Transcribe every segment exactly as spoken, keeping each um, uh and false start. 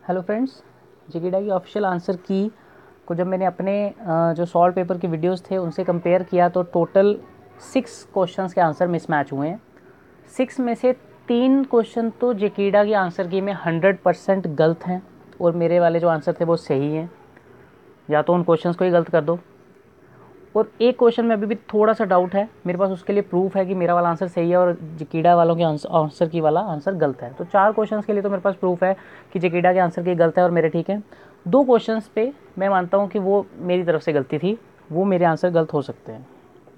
Hello friends, जेकेडा की official answer की को जब मैंने अपने जो सॉल्व पेपर के वीडियोस थे उनसे कंपेयर किया तो टोटल सिक्स क्वेश्चंस के आंसर मिसमैच हुए हैं। सिक्स में से तीन क्वेश्चन तो जेकेडा की आंसर की में हंड्रेड परसेंट गलत हैं और मेरे वाले जो आंसर थे वो सही हैं। या तो उन क्वेश्चंस को ही गलत कर दो, और एक क्वेश्चन में अभी भी थोड़ा सा डाउट है मेरे पास, उसके लिए प्रूफ है कि मेरा वाला आंसर सही है और जेकेडा वालों के आंसर की वाला आंसर गलत है। तो चार क्वेश्चंस के लिए तो मेरे पास प्रूफ है कि जेकेडा के आंसर की गलत है और मेरे ठीक है। दो क्वेश्चंस पे मैं मानता हूँ कि वो मेरी तरफ से गलती थी, वो मेरे आंसर गलत हो सकते हैं।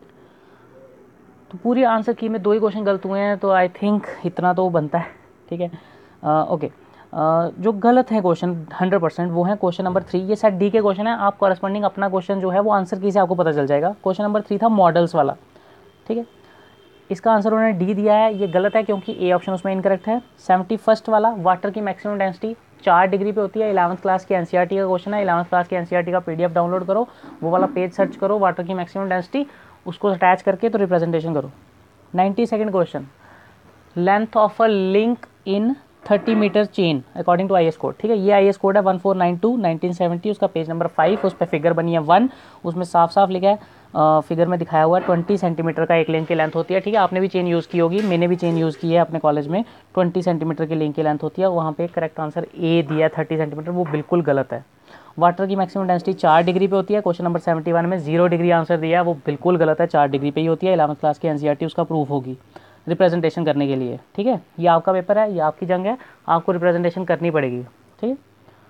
तो पूरी आंसर की में दो ही क्वेश्चन गलत हुए हैं, तो आई थिंक इतना तो बनता है। ठीक है, ओके। Uh, जो गलत है क्वेश्चन हंड्रेड परसेंट वो है क्वेश्चन नंबर थ्री। ये शायद डी के क्वेश्चन है, आप कॉरस्पॉन्डिंग अपना क्वेश्चन जो है वो आंसर की से आपको पता चल जाएगा। क्वेश्चन नंबर थ्री था मॉडल्स वाला। ठीक है, इसका आंसर उन्होंने डी दिया है, ये गलत है क्योंकि ए ऑप्शन उसमें इनकरेक्ट है। सेवेंटी फर्स्ट वाला वाटर की मैक्सिमम डेंसिटी चार डिग्री पे होती है, इलेवंथ क्लास की एनसीईआरटी का क्वेश्चन है। इलेवंथ क्लास की एनसीईआरटी का पीडीएफ डाउनलोड करो, वो वाला पेज सर्च करो, वाटर की मैक्सिमम डेंसिटी, उसको अटैच करके तो रिप्रेजेंटेशन करो। Ninety second question, length of a link in thirty metre chain according to I S code. ठीक है, ये आई एस कोड है one four nine two nineteen seventy, उसका पेज नंबर फाइव, उस पर फिगर बनी है वन, उसमें साफ साफ लिखा है, फिगर में दिखाया हुआ है ट्वेंटी सेंटीमीटर का एक लिंक की लेंथ होती है। ठीक है, आपने भी चेन यूज़ की होगी, मैंने भी चेन यूज़ की है अपने कॉलेज में। ट्वेंटी सेंटीमीटर की लिंक की लेंथ होती है, वहाँ पे करेक्ट आंसर ए दिया है थर्टी सेंटीमीटर, वो बिल्कुल गलत है। वाटर की मैक्सिमम डेंसिटी चार डिग्री पे होती है, क्वेश्चन नंबर सेवेंटी वन में जीरो डिग्री आंसर दिया है, वो बिल्कुल गलत है, चार डिग्री पे ही होती है। इलेवंथ क्लास की एनसीईआरटी उसका प्रूफ होगी रिप्रेजेंटेशन करने के लिए। ठीक है, ये आपका पेपर है, ये आपकी जंग है, आपको रिप्रेजेंटेशन करनी पड़ेगी। ठीक है,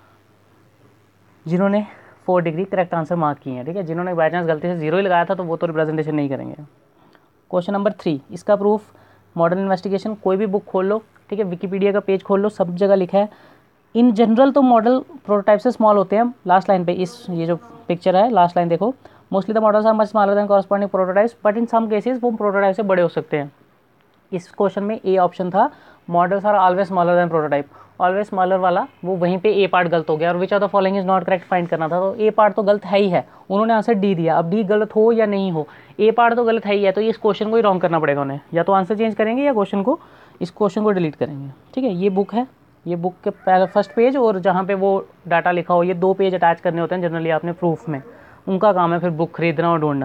जिन्होंने four degree correct answer mark किए हैं। ठीक है, जिन्होंने बाई चांस गलती से जीरो ही लगाया था तो वो तो रिप्रेजेंटेशन नहीं करेंगे। क्वेश्चन नंबर थ्री, इसका प्रूफ मॉडर्न इन्वेस्टिगेशन, कोई भी बुक खोल लो, ठीक है, विकीपीडिया का पेज खोल लो, सब जगह लिखा है इन जनरल तो मॉडल प्रोटोटाइप से स्मॉल होते हैं। लास्ट लाइन पे इस ये जो पिक्चर है, लास्ट लाइन देखो, mostly the models are much smaller than corresponding prototypes but in some cases वो प्रोटोटाइप से बड़े हो सकते हैं। इस क्वेश्चन में ए ऑप्शन था, models are always smaller than prototype. Always smaller वाला वो वहीं पे ए पार्ट गलत हो गया, और which of the following is not correct find करना था, तो ए पार्ट तो गलत है ही है, उन्होंने आंसर डी दिया। अब डी गलत हो या नहीं हो, ए पार्ट तो गलत है ही है, तो इस क्वेश्चन को ही रॉन्ग करना पड़ेगा उन्हें, या तो आंसर चेंज करेंगे या क्वेश्चन को इस क्वेश्चन को डिलीट करेंगे। ठीक है, ये बुक है, ये बुक के पहले फर्स्ट पेज और जहाँ पे वो डाटा लिखा हो, ये दो पेज अटैच करने होते हैं जनरली आपने प्रूफ में, उनका काम है फिर बुक खरीदना और ढूंढना।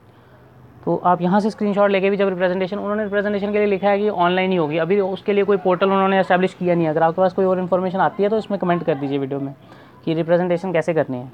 तो आप यहाँ से स्क्रीनशॉट लेके भी जब रिप्रेजेंटेशन, उन्होंने रिप्रेजेंटेशन के लिए लिखा है कि ऑनलाइन ही होगी, अभी उसके लिए कोई पोर्टल उन्होंने एस्टैब्लिश किया नहीं है। अगर आपके पास कोई और इन्फॉर्मेशन आती है तो इसमें कमेंट कर दीजिए वीडियो में कि रिप्रेजेंटेशन कैसे करनी है।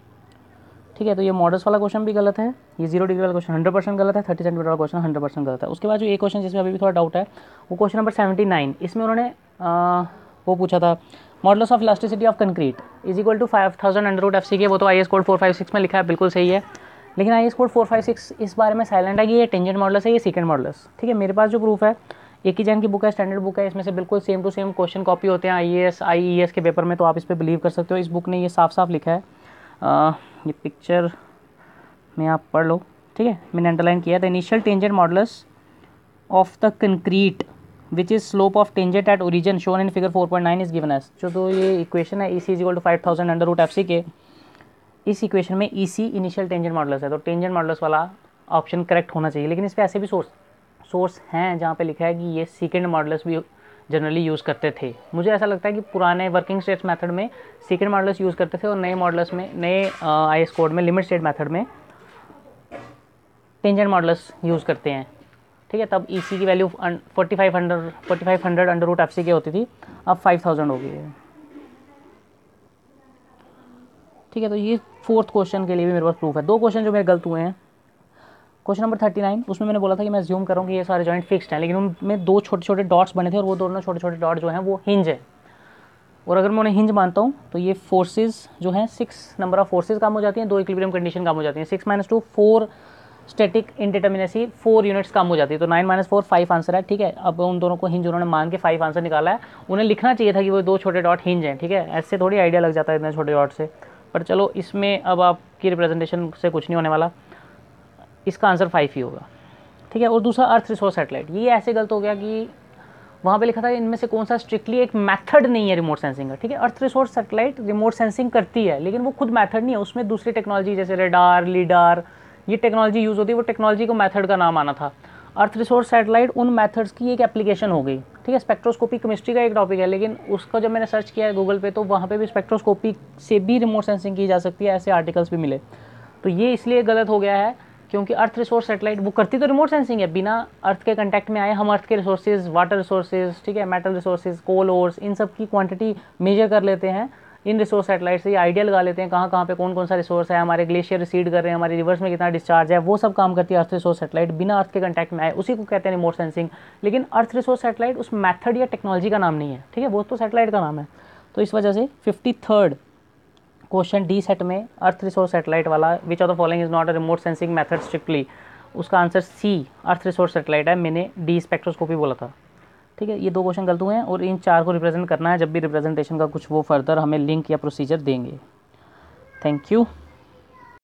ठीक है, तो ये मॉडल्स वाला क्वेश्चन भी गलत है, ये जीरो डिग्री वाला क्वेश्चन हंड्रेड परसेंट गलत है, थर्टी सेंटीमीटर वाला क्वेश्चन हंड्रेड परसेंट गलत है। उसके बाद जो एक क्वेश्चन जिसमें अभी भी थोड़ा डाउट है वो क्वेश्चन नंबर सेवेंटी नाइन, इसमें उन्होंने आ, वो पूछा था modulus of elasticity of concrete is equal to five thousand under root F C K, वो तो I S code four five six में लिखा है, बिल्कुल सही है। लेकिन I S code four five six इस बारे में साइलेंट है कि ये टेंजेंट मॉडल्स है, ये सेकंड मॉडल्स। ठीक है, मेरे पास जो प्रूफ है, एक ही जैन की बुक है, स्टैंडर्ड बुक है, इसमें से बिल्कुल same to same question copy होते हैं I A S I E S के पेपर में, तो आप इस पर बिलीव कर सकते हो। इस बुक ने ये साफ साफ लिखा है, आ, ये पिक्चर में आप पढ़ लो। ठीक है, मैंने अंडरलाइन किया, the initial tangent modulus of the concrete which is slope of tangent at origin shown in figure four point nine is given as. जो तो ये इक्वेशन है, E C is equal to five thousand under root F C K, इस equation में E C initial tangent modulus है, तो tangent modulus वाला option correct होना चाहिए। लेकिन इस पे ऐसे भी सोर्स सोर्स हैं जहाँ पे लिखा है कि ये सेकंड मॉडल्स भी जनरली यूज़ करते थे। मुझे ऐसा लगता है कि पुराने वर्किंग स्टेट्स मेथड में सेकंड मॉडल्स यूज़ करते थे और नए मॉडल्स में, नए आई एस कोड में लिमिट स्टेट मेथड में टेंजेंट मॉडल्स यूज़ करते हैं। ठीक है, तब ई सी की value forty five hundred forty five hundred under root F C K होती थी, अब फाइव थाउजेंड हो गई है। ठीक है, तो ये फोर्थ क्वेश्चन के लिए भी मेरे पास प्रूफ है। दो क्वेश्चन जो मेरे गलत हुए हैं, क्वेश्चन नंबर थर्टी नाइन, उसमें मैंने बोला था कि मैं ज्यूम करूँ कि ये सारे जॉइंट फिक्स्ड हैं, लेकिन उनमें दो छोटे छोटे डॉट्स बने थे और वो दोनों छोटे छोटे डॉट जो हैं वो हिंज है, और अगर मैं उन्हें हिंज मानता हूँ तो ये फोर्सेज जो हैं, सिक्स नंबर ऑफ फोर्सेज कम हो जाती हैं, दो इक्विलिब्रियम कंडीशन कम हो जाती हैं, six minus two four static indeterminacy four units कम हो जाती है, तो nine minus four five answer है। ठीक है, अब उन दोनों को हिंज उन्होंने मान के फाइव आंसर निकाला है, उन्हें लिखना चाहिए था कि वो दो छोटे डॉट हिंज हैं। ठीक है, ऐसे थोड़ी आइडिया लग जाता है इतने छोटे डॉट से, पर चलो इसमें अब आपकी रिप्रेजेंटेशन से कुछ नहीं होने वाला, इसका आंसर फाइव ही होगा। ठीक है, और दूसरा अर्थ रिसोर्स सैटेलाइट, ये ऐसे गलत हो गया कि वहाँ पे लिखा था इनमें से कौन सा स्ट्रिक्टली एक मेथड नहीं है रिमोट सेंसिंग का। ठीक है, earth resource satellite remote sensing करती है, लेकिन वो खुद मेथड नहीं है, उसमें दूसरी टेक्नोलॉजी जैसे रेडार, लीडार, ये टेक्नोलॉजी यूज़ होती है, वो टेक्नोलॉजी को मेथड का नाम आना था। अर्थ रिसोर्स सैटेलाइट उन मेथड्स की एक एप्लीकेशन हो गई, ठीक है। स्पेक्ट्रोस्कोपी केमिस्ट्री का एक टॉपिक है, लेकिन उसका जब मैंने सर्च किया है गूगल पे तो वहाँ पे भी स्पेक्ट्रोस्कोपी से भी रिमोट सेंसिंग की जा सकती है, ऐसे आर्टिकल्स भी मिले। तो ये इसलिए गलत हो गया है क्योंकि अर्थ रिसोर्स सैटेलाइट वो करती तो रिमोट सेंसिंग है, बिना अर्थ के कंटेक्ट में आए हम अर्थ के रिसोर्सेज, वाटर रिसोर्सेज, ठीक है, मेटल रिसोर्सेज, कोल ओर्स, इन सब की क्वांटिटी मेजर कर लेते हैं इन रिसोर्स सैटेलाइट से। ये आइडिया लगा लेते हैं कहाँ कहाँ पे कौन कौन सा रिसोर्स है, हमारे ग्लेशियर रिसीड कर रहे हैं, हमारी रिवर्स में कितना डिस्चार्ज है, वो सब काम करती है अर्थ रिसोर्स सैटेलाइट बिना अर्थ के कंटैक्ट में आए, उसी को कहते हैं रिमोट सेंसिंग। लेकिन अर्थ रिसोर्स सैटेलाइट उस मैथड या टेक्नोलॉजी का नाम नहीं है, ठीक है, वो तो सैटेलाइट का नाम है। तो इस वजह से fifty third question D set में अर्थ रिसोर्स सैटेलाइट वाला, which of the following is not a remote sensing method strictly, उसका answer C earth resource satellite है। मैंने डी स्पेक्ट्रोस्कोपी बोला था, ठीक है। ये दो क्वेश्चन गलत हुए हैं और इन चार को रिप्रेजेंट करना है जब भी रिप्रेजेंटेशन का कुछ वो फर्दर हमें लिंक या प्रोसीजर देंगे। Thank you.